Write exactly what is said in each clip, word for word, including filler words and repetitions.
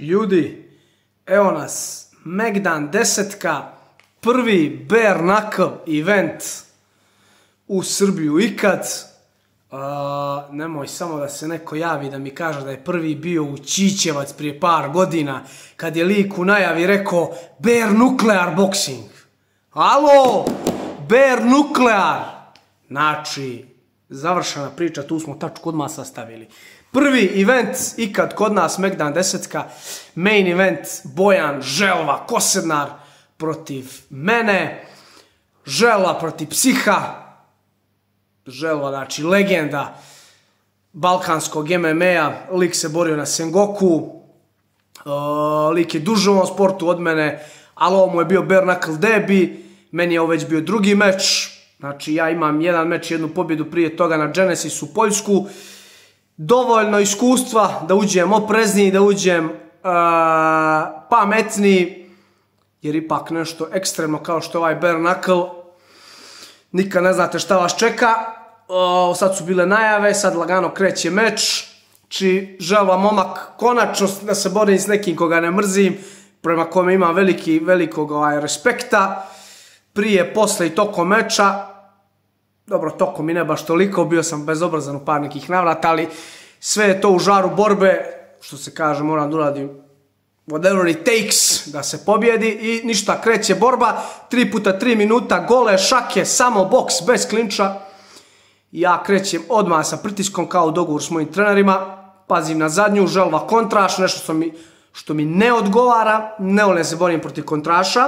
Ljudi, evo nas, Megdan desetka, prvi bare knuckle event u Srbiju ikad. Uh, nemoj samo da se neko javi da mi kaže da je prvi bio u Čičevac prije par godina, kad je lik u najavi rekao bare nuklear boxing. Alo, bare nuklear. Znači, završena priča, tu smo tačku odmah sastavili. Prvi event ikad kod nas, Megdan desetka, main event Bojan Želva Kosednar protiv mene, Želva protiv Psiha. Želva, znači legenda balkanskog M M A-a, lik se borio na Sengoku, uh, lik je duže u ovom sportu od mene, ali ovo mu je bio bare knuckle debi, meni je ovo već bio drugi meč, znači ja imam jedan meč, jednu pobjedu prije toga na Genesisu u Poljsku, dovoljno iskustva da uđem oprezniji, da uđem uh, pametniji, jer ipak nešto ekstremno kao što je ovaj bare knuckle, nikad ne znate šta vas čeka. O, sad su bile najave, sad lagano kreće meč. Či Želva momak, konačno da se borim s nekim koga ne mrzim, prema kome imam veliki, velikog ovaj, respekta. Prije, posle i tokom meča, dobro, tokom i ne baš toliko, bio sam bezobrazan u par nekih navrata, ali sve je to u žaru borbe, što se kaže, moram da uradim whatever it takes da se pobjedi i ništa, kreće borba, tri puta tri minuta, gole šake, samo boks, bez klinča. Ja krećem odmah sa pritiskom kao u dogovor s mojim trenerima, pazim na zadnju, Želva kontraš, nešto što mi, što mi ne odgovara, ne volim se borim protiv kontraša.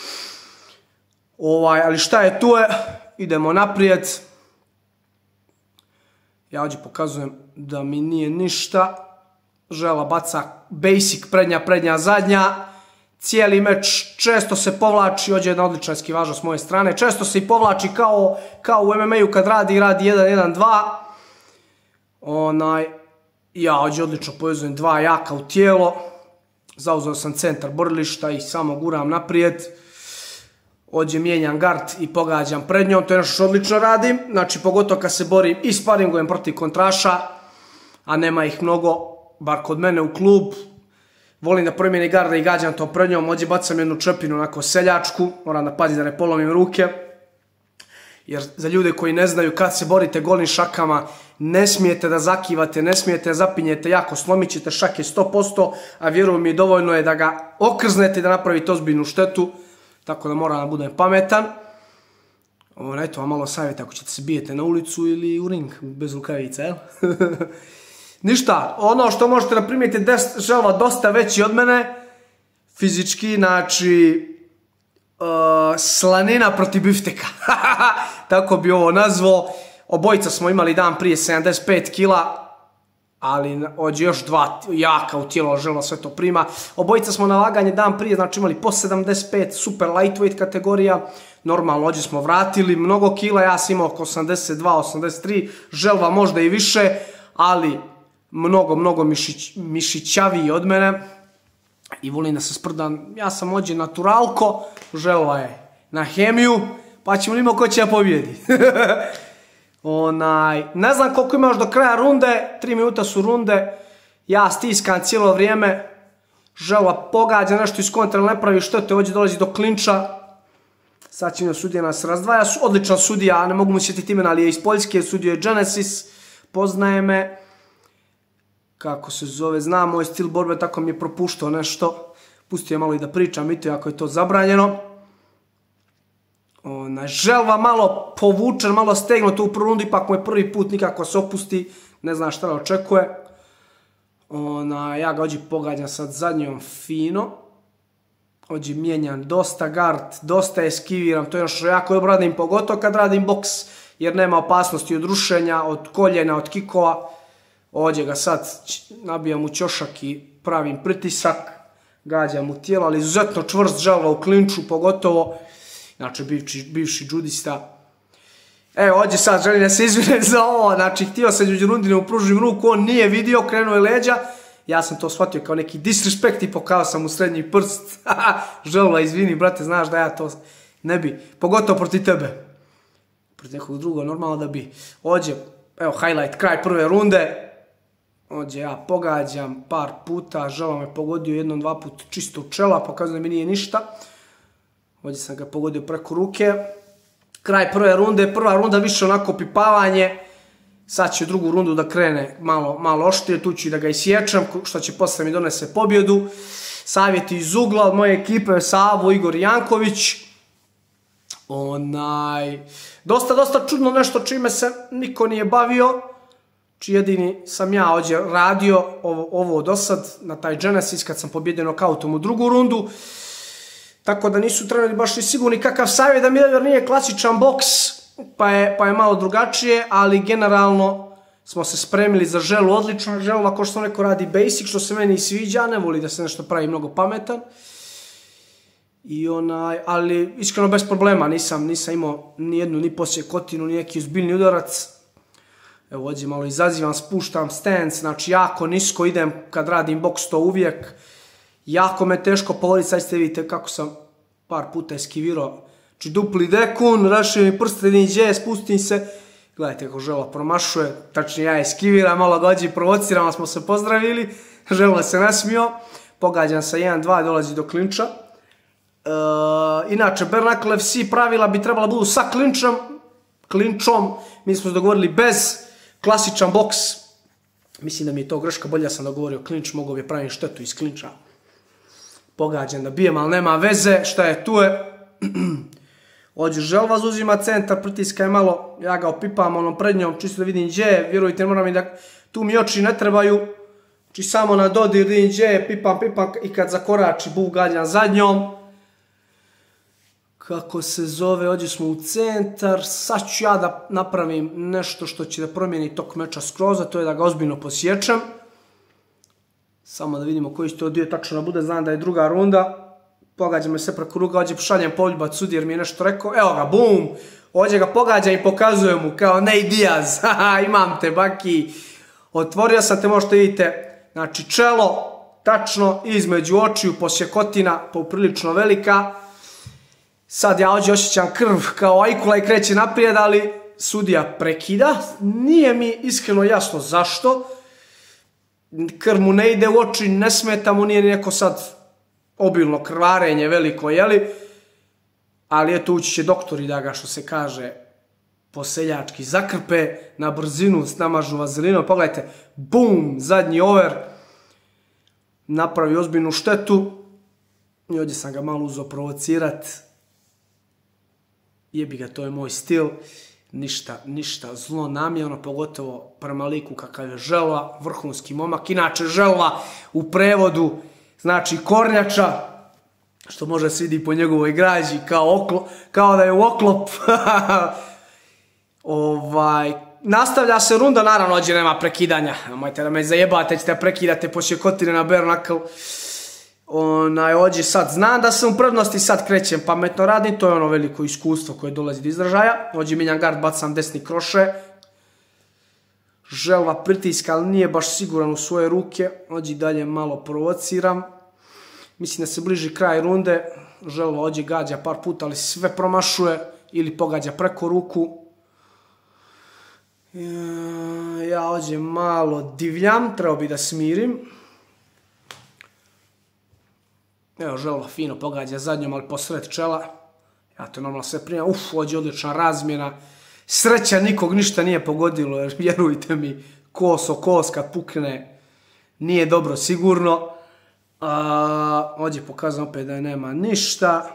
Ovaj, ali šta je tu je, idemo naprijed. Ja ovdje pokazujem da mi nije ništa. Želva baca basic, prednja, prednja, zadnja. Cijeli meč često se povlači, ovdje je jedna odlična eskivaža s moje strane, često se i povlači kao, kao u M M A-u kad radi, radi jedan jedan dva. Onaj, ja ovdje odlično povezujem dva jaka u tijelo. Zauzeo sam centar borilišta i samo guram naprijed. Ovdje mijenjam gard i pogađam prednjom, to je nešto što odlično radim. Znači, pogotovo kad se borim i sparingujem protiv kontraša, a nema ih mnogo, bar kod mene u klub. Volim da promijeni garda i gađam to prednjom, ovdje bacam jednu čepinu onako seljačku, moram da pazim da ne polomim ruke. Jer za ljude koji ne znaju, kad se borite golim šakama, ne smijete da zakivate, ne smijete da zapinjete jako, slomit ćete šake sto posto, a vjerujem mi dovoljno je da ga okrznete i da napravite ozbiljnu štetu. Tako da moram da budem pametan. Ovo, eto vam malo savjet ako ćete se bijete na ulicu ili u ring, bez rukavica, jel? Ništa, ono što možete da primijetite, Želva dosta veći od mene, fizički, znači, uh, slanina protiv bifteka. Tako bi ovo nazvao. Obojica smo imali dan prije sedamdeset pet kila, ali ovdje još dva jaka u tijelo, Želva sve to prima. Obojica smo na laganje dan prije, znači imali po sedamdeset pet, super lightweight kategorija. Normalno, ovdje smo vratili mnogo kila, ja sam imao oko osamdeset dva osamdeset tri, Želva možda i više, ali mnogo, mnogo mišić, mišićaviji od mene. I volim da se sprdam, ja sam ovdje naturalko, Želva je na hemiju, pa ćemo imati ko će ja pobjedi. Onaj, ne znam koliko imaš do kraja runde, tri minuta su runde, ja stiskam cijelo vrijeme, Želva pogađa nešto iz kontra, ne pravi štete, ovdje dolazi do klinča, sad će mi sudija nas razdvaja, odličan sudija, ne mogu mu sjetiti imena, ali je iz Poljske, sudio je Genesis, poznaje me, kako se zove, znam moj stil borbe, tako mi je propuštao nešto, pustio je malo i da pričam, i to ako je to zabranjeno. Ona, Želva malo povučen, malo stegnut u prvu rundu, ipak mu je prvi put nikako se opusti, ne zna šta da očekuje. Ona, ja ga ovdje pogađam sad zadnjom fino. Ovdje mijenjam dosta gard, dosta eskiviram, to je ono što jako dobro radim, pogotovo kad radim boks, jer nema opasnosti od rušenja, od koljena, od kikova. Ovdje ga sad nabijam u ćošak i pravim pritisak, gađam u tijelo, ali izuzetno čvrst Želva u klinču, pogotovo. Znači, bivši, bivši džudista. Evo, ovdje sad želim da se izvine za ovo. Znači, htio sam među rundine upružim ruku, on nije vidio, krenuo je leđa. Ja sam to shvatio kao neki disrespekt i pokazao sam mu srednji prst. Želva, izvini, brate, znaš da ja to ne bi. Pogotovo protiv tebe. Protiv nekog drugog, normalno da bi. Ovdje, evo, highlight, kraj prve runde. Ovdje ja pogađam par puta, Želva me pogodio jednom, dva put čisto u čela, pokazuje da mi nije ništa. Ovdje sam ga pogodio preko ruke. Kraj prve runde, prva runda više onako pipavanje. Sad će drugu rundu da krene malo, malo oštrije, tu ću da ga isječem, što će posle mi donese pobjedu. Savjeti iz ugla od moje ekipe, Savo, Igor Janković. Onaj, dosta, dosta čudno nešto čime se niko nije bavio. Či jedini sam ja ovdje radio ovo, ovo do sad, na taj Genesis, kad sam pobjedio nokautom u drugu rundu. Tako da nisu treneri baš ni sigurni kakav savjet da mi jer nije klasičan boks, pa je, pa je malo drugačije, ali generalno smo se spremili za Želu odlično. Želu, ako što neko radi basic, što se meni sviđa, ne voli da se nešto pravi mnogo pametan. I onaj, ali iskreno bez problema, nisam, nisam imao ni jednu, ni posjekotinu, ni neki uzbiljni udarac. Evo ovdje malo izazivam, spuštam stance, znači jako nisko idem kad radim boks, to uvijek. Jako me teško povoditi, sad ste vidite kako sam par puta eskivirao. Znači dupli dekun, rašio mi prsteni dje, spustim se. Gledajte kako Želva promašuje, tačnije ja eskiviram, malo ga ođe i provociram, ali smo se pozdravili. Želva se nasmio, pogađam sa jedan dva, dolazi do klinča. E, inače, Bare Knuckle F C pravila bi trebala budu sa klinčom. Klinčom, mi smo se dogovorili bez klasičan boks. Mislim da mi je to greška, bolje sam dogovorio klinč, mogu bi pravim štetu iz klinča. Pogađam da bijem, ali nema veze, šta je tu je. Ovdje Želva uzima centar, pritiska je malo, ja ga opipam onom prednjom, čisto da vidim gdje je, vjerujte, moram i da, tu mi oči ne trebaju, či samo na dodir vidim gdje je, pipam, pipam i kad zakorači, bugađam zadnjom. Kako se zove, ovdje smo u centar, sad ću ja da napravim nešto što će da promijeni tok meča skroz, a to je da ga ozbiljno posječem. Samo da vidimo koji će to dio tačno da bude, znam da je druga runda. Pogađam me sve preko ruka, ovdje pošaljem poljubac sudi jer mi je nešto rekao. Evo ga, bum! Ovdje ga pogađam i pokazujem mu kao Nate Diaz. Haha, imam te, baki. Otvorio sam te, možete vidite. Znači, čelo, tačno, između očiju, posjekotina, poprilično velika. Sad ja ovdje osjećam krv kao ajkula i kreće naprijed, ali sudija prekida. Nije mi iskreno jasno zašto. Krv mu ne ide u oči, ne smeta mu, nije neko sad obilno krvarenje veliko, jeli? Ali eto, ući će doktori da ga, što se kaže, poseljački zakrpe, na brzinu, namažu vazelinom. Pogledajte, bum, zadnji over, napravi ozbiljnu štetu. I ovdje sam ga malo uzeo provocirat. Jebi ga, to je moj stil. Ništa, ništa zlo namjerno, pogotovo prema liku kakav je Želva, vrhunski momak. Inače, Želva u prevodu znači kornjača, što može se vidi po njegovoj građi, kao, oklo, kao da je u oklop. ovaj, nastavlja se runda, naravno ovdje nema prekidanja. Nemojte da me zajebate, ćete prekidate posjekotine na Bare Knuckle. Onaj, ovdje sad znam da sam u prednosti, sad krećem pametno radim, to je ono veliko iskustvo koje dolazi do izražaja. Ovdje minjam gard, bacam desni kroše. Želva pritiska, ali nije baš siguran u svoje ruke. Ovdje dalje malo provociram. Mislim da se bliži kraj runde. Želva ovdje gađa par puta, ali sve promašuje ili pogađa preko ruku. Ja ovdje malo divljam, trebao bi da smirim. Evo, Želva fino pogađa zadnjom, ali posred čela. Ja to normalno sve primam. Uf, ovdje odlična razmjena. Sreća, nikog ništa nije pogodilo, jer vjerujte mi, kos o kos kad pukne nije dobro sigurno. A, ovdje pokazujem opet da nema ništa.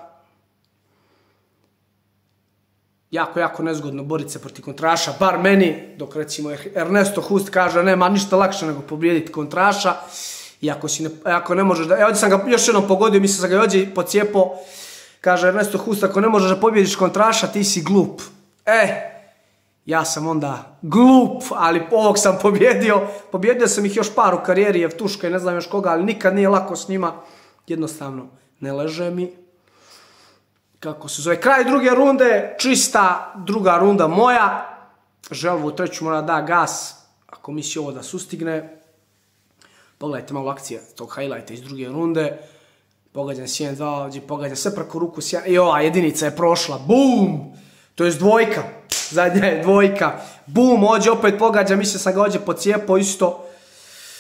Jako, jako nezgodno boriti se protiv kontraša, bar meni, dok recimo Ernesto Hust kaže nema ništa lakše nego pobijediti kontraša. I ako, si ne, ako ne možeš da... E, ovdje sam ga još jednom pogodio, mislim sam ga ovdje pocijepao. Kaže Ernesto Hust, ako ne možeš da pobjediš kontraša, ti si glup. E, ja sam onda glup, ali ovog sam pobjedio. Pobjedio sam ih još par u karijeri, Jevtuška i ne znam još koga, ali nikad nije lako s njima. Jednostavno, ne leže mi. Kako se zove? Kraj druge runde, čista druga runda moja. Želvu u treću mora da gas, ako misli ovo da sustigne. Pogledajte malo akcija tog highlighta iz druge runde. Pogađam s jedan dva, ovdje pogađam sve preko ruku. I ova jedinica je prošla. Bum! To je dvojka. Zadnja je dvojka. Bum, ovdje opet pogađam. Mislim sam ga ovdje pocijepao isto.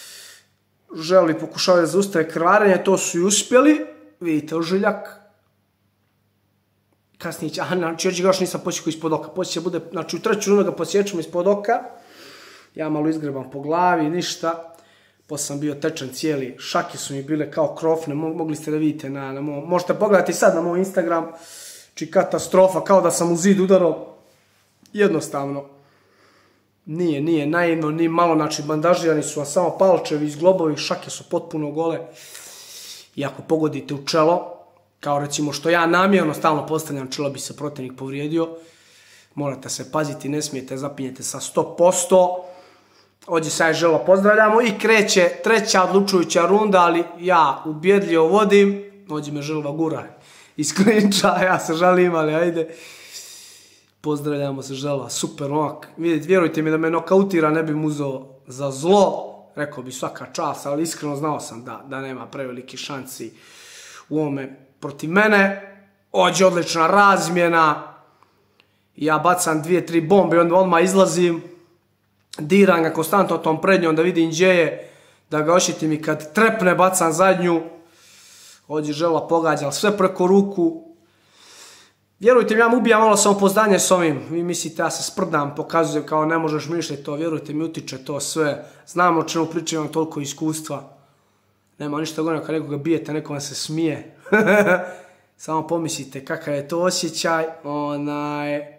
želi pokušavaju da zaustave krvarenje, to su i uspjeli. Vidite, ožiljak. Kasnije će, aha, znači još ga još nisam posjekao ispod oka. Poslije će bude, znači u treću rundu ga posjećemo ispod oka. Ja malo izgrebam po glavi, ništa. Poslije sam bio tečan cijeli, šake su mi bile kao krofne, mogli ste da vidite na, na moj, možete pogledati sad na moj Instagram. Či katastrofa, kao da sam u zid udarao. Jednostavno. Nije, nije naivno, ni malo, znači bandažirani su, a samo palčevi iz globovih, šake su potpuno gole. I ako pogodite u čelo, kao recimo što ja namjerno stalno postavljam, čelo bi se protivnik povrijedio, morate se paziti, ne smijete, zapinjete sa sto posto. Ovdje sad želo pozdravljamo i kreće treća odlučujuća runda, ali ja ubjedljivo vodim, ovdje me želva gura iz klinča, ja se žalim, ali ajde. Pozdravljamo se želva, super momak. Vidite, vjerujte mi da me nokautira, ne bi mu uzeo za zlo. Rekao bi svaka čast, ali iskreno znao sam da, da nema prevelike šansi u ovome protiv mene. Ovdje odlična razmjena. Ja bacam dvije, tri bombe i onda odmah izlazim. Diram ga konstantno tom prednjom da vidim gdje je. Da ga ošitim i kad trepne bacam zadnju. Ovdje žela pogađa, sve preko ruku. Vjerujte mi, ja mu ubijam malo samopouzdanje s ovim. Vi mislite, ja se sprdam, pokazujem kao ne možeš mišljati to. Vjerujte mi, utiče to sve. Znam o čemu pričam, imam toliko iskustva. Nema ništa gore kad nekoga bijete, neko vam se smije. Samo pomislite kakav je to osjećaj. Onaj...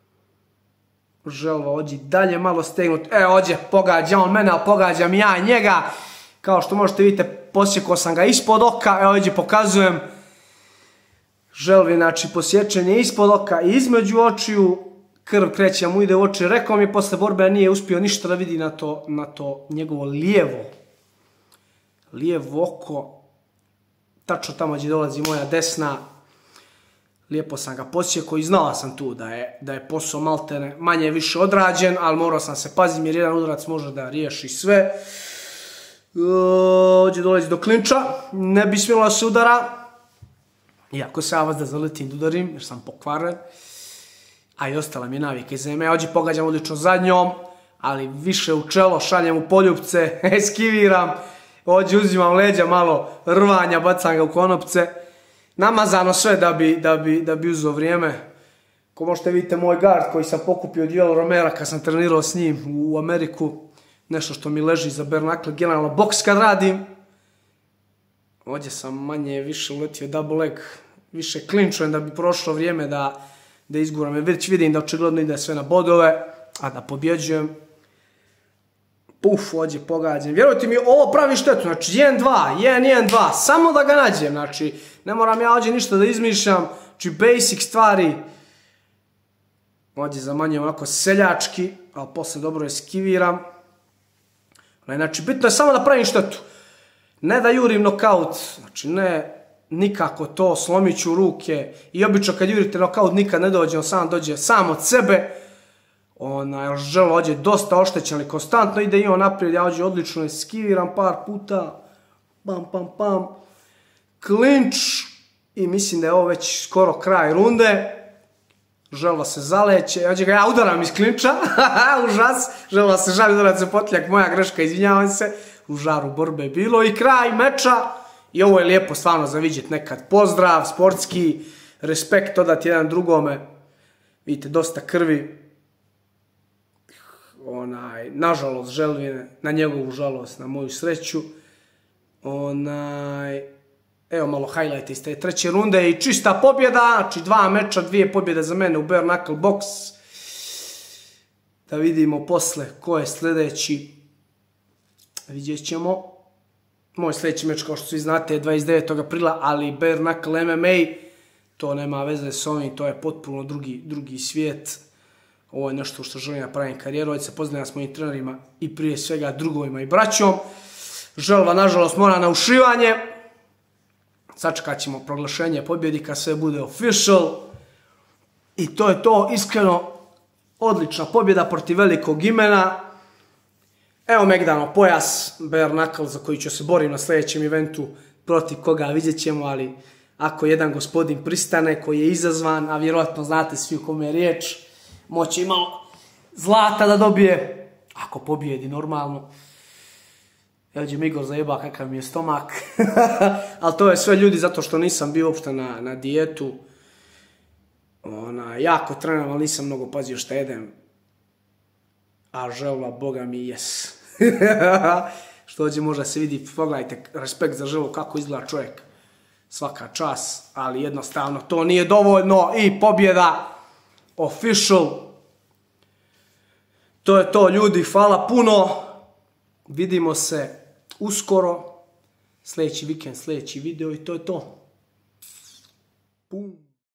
Želva ođi dalje malo stegnut. E, ođe, pogađa on mene, ali pogađam ja njega. Kao što možete vidite, posjekao sam ga ispod oka. Evo ovdje pokazujem. Želvi, znači, posječenje ispod oka i između očiju. Krv kreće mu ide u oči. Rekao mi je posle borbe, nije uspio ništa da vidi na to, na to njegovo lijevo. Lijevo oko. Tačno tamo gdje dolazi moja desna. Lijepo sam ga posjekao i znala sam tu da je, da je posao maltene manje više odrađen, ali morao sam se paziti jer jedan udarac može da riješi sve. Ovdje dolazi do klinča. Ne bi smjelo da se udara. Iako se ja vas da zaletim da udarim, jer sam pokvaren. A i ostala mi je navika iz zeme. Ovdje pogađam odlično zadnjom, ali više u čelo, šaljem u poljupce, eskiviram. Ovdje uzimam leđa, malo rvanja, bacam ga u konopce. Namazano sve da bi, da bi, da bi uzeo vrijeme. Ko možete vidite moj gard koji sam pokupio od Joel Romera kad sam trenirao s njim u Ameriku. Nešto što mi leži za bare knuckle, generalno boks kad radim. Ovdje sam manje više uletio double leg, više klinčujem da bi prošlo vrijeme da, da izguram. Već vidim da očigledno ide sve na bodove, a da pobjeđujem. Puf, ovdje pogađam. Vjerujte mi, ovo pravi štetu, znači jedan dva, jedan jedan dva, samo da ga nađem, znači ne moram ja ovdje ništa da izmišljam, znači basic stvari. Ovdje zamanjujem onako seljački, ali posle dobro eskiviram. Znači bitno je samo da pravim štetu. Ne da jurim nokaut, znači ne nikako to, slomit ću ruke. I obično kad jurite nokaut nikad ne dođe, on sam dođe sam od sebe. Ona želo ođe dosta oštećen, ali konstantno ide i on naprijed, ja ođe odlično eskiviram par puta. Pam, pam, pam. Klinč. I mislim da je ovo već skoro kraj runde. Želva se zaleće, ođe ga ja udaram iz klinča. Užas. Želva se žali udarac se potljak, moja greška, izvinjavam se. U žaru borbe je bilo i kraj meča. I ovo je lijepo stvarno za vidjet nekad. Pozdrav, sportski, respekt odati jedan drugome. Vidite, dosta krvi. Onaj, nažalost, Želvine, na njegovu žalost, na moju sreću. Onaj, evo malo highlight iz te treće runde i čista pobjeda. Znači dva meča, dvije pobjede za mene u bare knuckle box. Da vidimo posle ko je sljedeći. Vidjet ćemo. Moj sljedeći meč, kao što svi znate, je dvadeset devetog aprila, ali bare knuckle M M A, to nema veze s ovim, to je potpuno drugi, drugi svijet. Ovo je nešto što želim da pravim karijeru, ovdje se pozdravljam s mojim trenerima i prije svega drugovima i braćom. Želva, nažalost, mora na ušivanje. Sačekat ćemo proglašenje pobjednika, sve bude official. I to je to, iskreno, odlična pobjeda protiv velikog imena. Evo Megdano pojas, bare knuckle za koji ću se borim na sljedećem eventu, protiv koga vidjet ćemo, ali ako jedan gospodin pristane koji je izazvan, a vjerojatno znate svi o kome je riječ, moće i malo zlata da dobije, ako pobijedi normalno. Evo će mi Igor zajeba kakav mi je stomak. Ali to je sve ljudi zato što nisam bio uopšte na, na dijetu. Ona, jako treniram, ali nisam mnogo pazio šta jedem. A želva, boga mi, jes. Što ovdje možda se vidi, pogledajte, respekt za želvu, kako izgleda čovjek. Svaka čas, ali jednostavno to nije dovoljno i pobjeda. Official. To je to, ljudi, hvala puno. Vidimo se uskoro. Sljedeći vikend, sljedeći video i to je to. Pum.